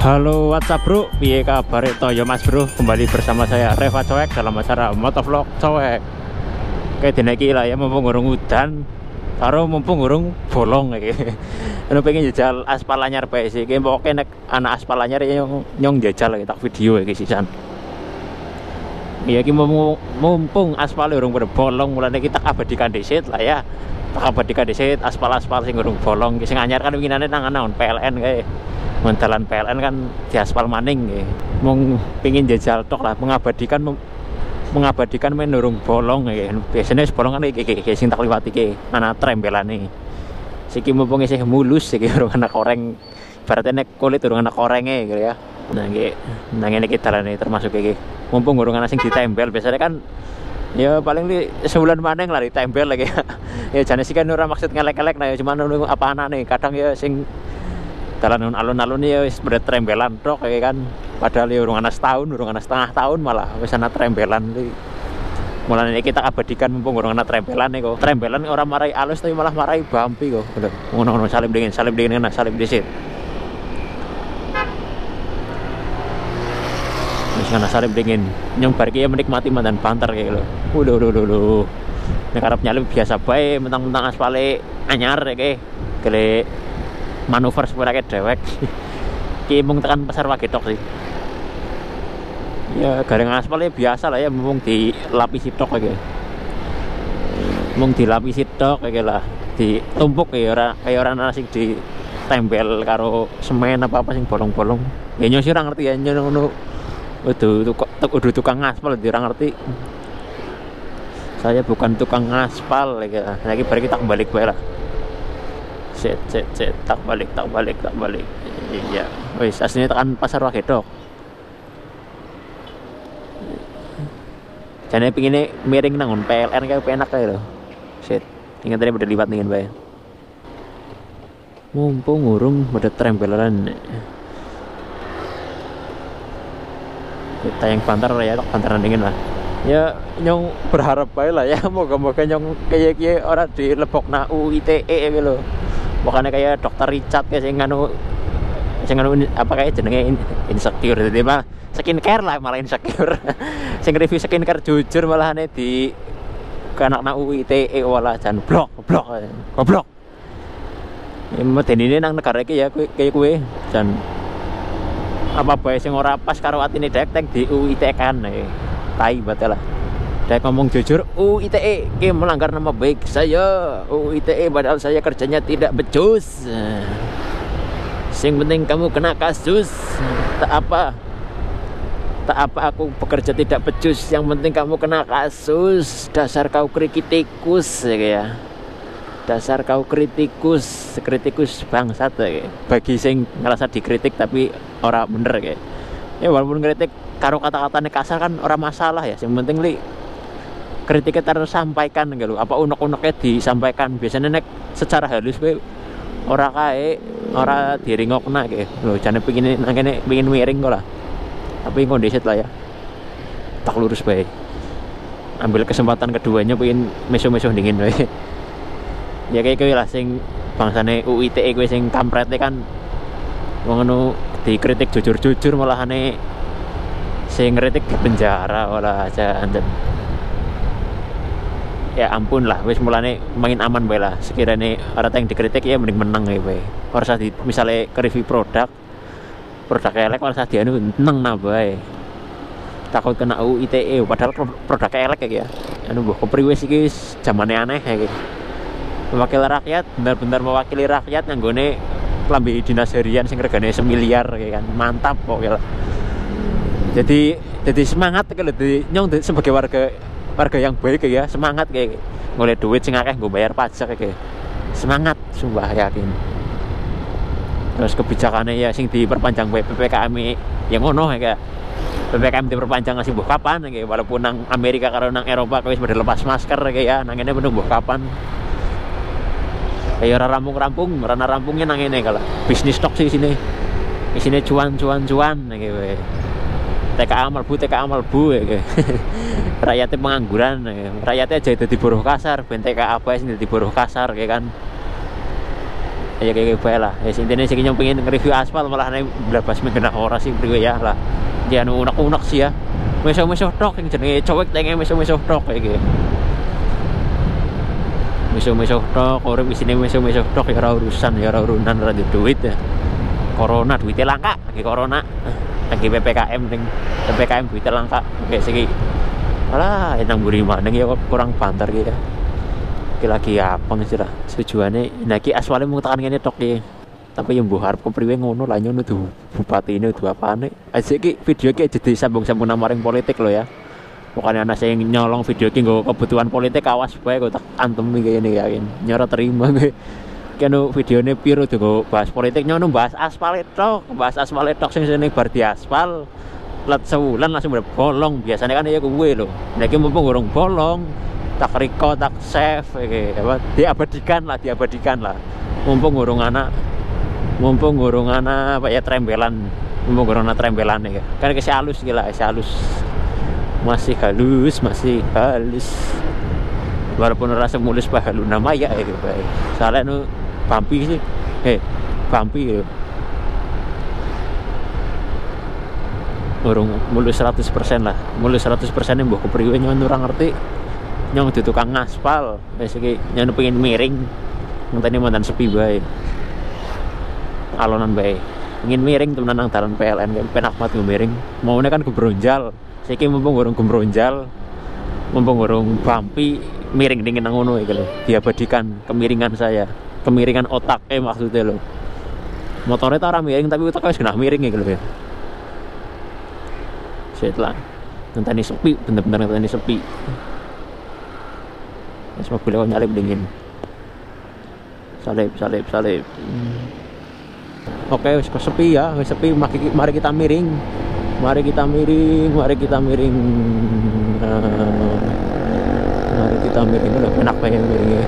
Halo WhatsApp bro, piye kabar itu ya mas bro. Kembali bersama saya Reva Coek dalam acara Motovlog Coek. Kayak dina iki lah ya, mumpung urung udan karo mumpung urung bolong kayak anu pengen jajal aspal anyar bae sih. Kayak pokoke nek ana aspal anyar ya nyong jajal tak video iki sisan. Iya iki mumpung aspal urung pada bolong, mulane kita abadikan dhisik lah ya. Tak abadikan dhisik aspal-aspal sing urung bolong, sing anyar kan winginane nang ana PLN kayak Mendalan PLN kan di aspal maning ya. Mung pingin jajal tok lah, mengabadikan menurung bolong ya. Biasanya bolong kan iki sing tak liwati iki ana trembelane. Siki mumpung isih mulus iki urung ana koreng. Ibaratnya nek kulit urung ana korenge gitu ya. Nah iki nang ngene iki dalane termasuk iki. Mumpung urung ana sing ditembel, biasanya kan ya paling di sebulan maneng lah ditembel lagi. Ya jane sih kan ora maksud ngelek-elek nah ya cuman apa anane kadang ya sing dalan alun-alun ya wis pada trembelan tok kayak kan, padahal ya urung ana setahun, urung ana setengah tahun malah wis ana trembelan iki. Mulane kita abadikan mumpung urung ana trembelan kok. Trembelan ora marai alus tapi malah marai bampi kok. Ngono-ngono salim dingin kena salim disit. Wis ana salim dingin. Nyong bar iki ya menikmati mandan banter kayak lho. Waduh. Nek arep nyalip biasa bae mentang-mentang aspale anyar kayak gele manuver sepurake dewek. Ki mung tekan pasar Wagetok sih. Ya gareng aspal ya biasa lah ya, mung dilapisi tok iki. Mung dilapisi tok iki lah, ditumpuk ya ora kaya ora ana sing ditembel karo semen apa sing bolong-bolong. Ya nyo sih ora ngerti ya ngono. Udah tukang aspal ora ngerti. Saya bukan tukang aspal iki. Lagi bar kita balik bae lah. Set tak balik. Iya wis aslinya tekan pasar Wagetok. Jane pingine miring nang PLN kayak penak kae lho. Set ingat tadi udah liwat ningen bae. Mumpung urung pada trembelan. Kita yang bantar ya tok bantaran dingin lah. Ya nyong berharap bae lah ya, moga-moga nyong kayak ora dilebokna UITE iki lho. Bukannya kayak dokter Richard kayak sing anu apa kayak jenenge insecure jadi mah skincare lah malah insecure. Sing review skincare jujur malahane di kanakna UITE wala jan goblok. Ya medeni nang negara iki ya kayak kowe jan apa bae sing ora pas karo atine dek di UITE kan tai batal lah. Saya ngomong jujur, UITE melanggar nama baik saya. UITE padahal saya kerjanya tidak becus. Yang penting kamu kena kasus. Tak apa aku bekerja tidak becus. Yang penting kamu kena kasus. Dasar kau kritikus ya. Dasar kau kritikus bangsat ya. Bagi sing ngerasa dikritik tapi ora bener ya. Ya walaupun kritik karo kata-katanya kasar kan ora masalah ya. Yang penting kritiknya tersampaikan gitu, apa unek-uneknya disampaikan. Biasanya nek secara halus gue ora diringokna kayak lho jane pengin miring kok lah, tapi kondisi lah ya tak lurus baik. Ambil kesempatan keduanya pengen meso-meso dingin baik. Ya kayak gue lah sing bangsane UITE gue sing kampretnya kan ngono dikritik jujur-jujur malahane sing kritik di penjara wala aja anjen. Ya ampun lah, wis mulane main aman bae lah. Sekiranya orang yang dikritik ya mending menang ya bae. Ora usah misalnya ke review produk elek ora usah dianu tenang nah bae. Takut kena UITE padahal produk elek ya. Anu mbah kepriwe iki zamane aneh ya. Wakil rakyat benar-benar mewakili rakyat nganggone klambi dinas harian sing regane 1 miliar ya kan. Mantap pokoknya. Jadi semangat kalau nyong sebagai warga yang baik ya, semangat kayak ngoleh duit sing akeh nggo bayar pajak kayak semangat sumpah yakin. Terus kebijakannya ya sing diperpanjang PPKM yang ngono kayak PPKM diperpanjang ngasih mbuh kapan kayak walaupun nang Amerika karo nang Eropa wis pada lepas masker kayak ya nang ngene mbuh kapan. Kayak ora rampungnya nang ngene kalau bisnis tok sih sini. Isine cuan kayak TKA malbu ya. Rakyatnya pengangguran ya. Rakyatnya aja jadi buruh kasar, ben TKA apa sih jadi buruh kasar kayak kan. ya kayak bae lah. Ya intine sing pengen nge-review aspal malah nek blabas mengenah ora sih priwe ya lah. Dia unek-unek sih ya. Meso-meso tok sing jenenge cowek tenge meso-meso tok kayak gitu. Meso-meso tok, urip isine meso-meso tok ya ora urusan, ya ora urunan, ora duit ya. Corona duitnya langka, lagi corona. Lagi PPKM ning PPKM duitnya langka. Kayak segi alah enang buri maneng ya kurang banter gitu. Lagi apa sih lah tujuannya naki aswalnya mau tekan ngene tok ya. Tapi yang buhar kepriwe ngono lah nyono tuh bupati ini tuh apane asik ki video ki jadi sambung-sambung namaring politik lo ya. Bukannya anak saya nyolong video ki nggo kebutuhan politik awas bae kok tak antem iki ngene yakin nyora terima gue kene videone piro tuh bahas politik nyono bahas aspal tok sing sene bar di aspal let sewulan langsung bolong biasanya kan ya gue lo niki mumpung urung bolong tak record tak save iki apa diabadikan lah mumpung urung ana apa ya trembelan mumpung urung ana trembelan ya kan kesi halus gila masih halus walaupun rasa mulus bahalu nama ya gitu baik soalnya nu bampi sih bampi ya urung mulus 100% lah mulus 100% yang mbok kepriwe nyon ora ngerti nyong di tukang ngaspal wis iki nyon pengen miring ngenteni mantan sepi bae alonan bae ingin miring temenan nang dalan PLN penak mat miring maune kan gebronjal saiki mumpung urung gebronjal mumpung urung bampi miring dingin nang ngono iki lho diabadikan kemiringan saya kemiringan otak maksudnya lho motornya tak ora miring tapi otak wis genah miring iki lho ya setelah ngenteni sepi bener-bener ngenteni sepi wis mobil kok nyalip dingin salib oke wis sepi ya wis sepi mari kita miring mari kita miring lho enak bae miringnya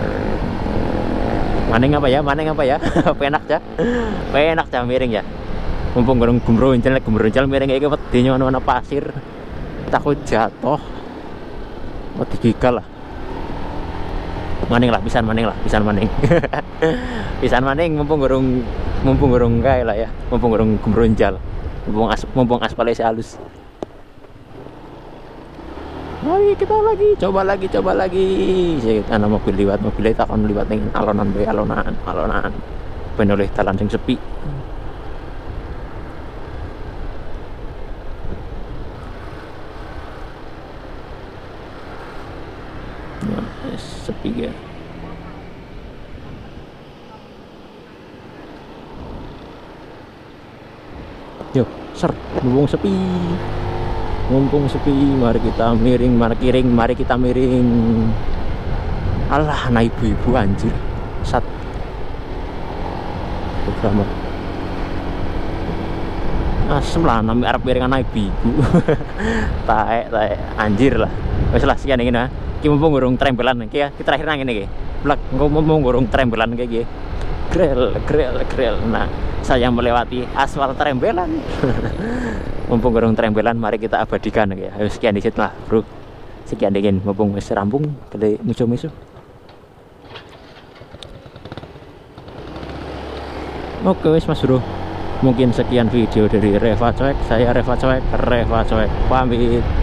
maning apa ya enak cah miring ya mumpung gorong gembronjal miring iki wedi nyono pasir takut jatuh wedi gigal lah pisan maning mumpung gorong kae lah ya mumpung gorong gembronjal mumpung aspalnya halus. Mari kita coba lagi ana mobil liwat mobilnya tak kon liwat ning alonan ben oleh dalan sing sepi. Sepi ya. Yo, mumpung sepi, mari kita miring, mari kita miring. Alah, anak ibu-ibu anjir. Sat. Programa. Asem lah, nami arep miring anak ibu-ibu. taek anjir lah. Wes lah sekian iki nah. Ki mumpung urung trembelan iki ya, kita terakhir nang ngene iki. Blak, mumpung urung trembelan kayak iki. Grel. Nah, saya melewati aspal trembelan. Mumpung urung trembelan, mari kita abadikan ya. Ayo sekian dikit lah, bro. Sekian dikit, mumpung wis rampung, kali musuh-musuh. Oke, wis Mas Bro. Mungkin sekian video dari Reva Coek. Saya Reva Coek pamit.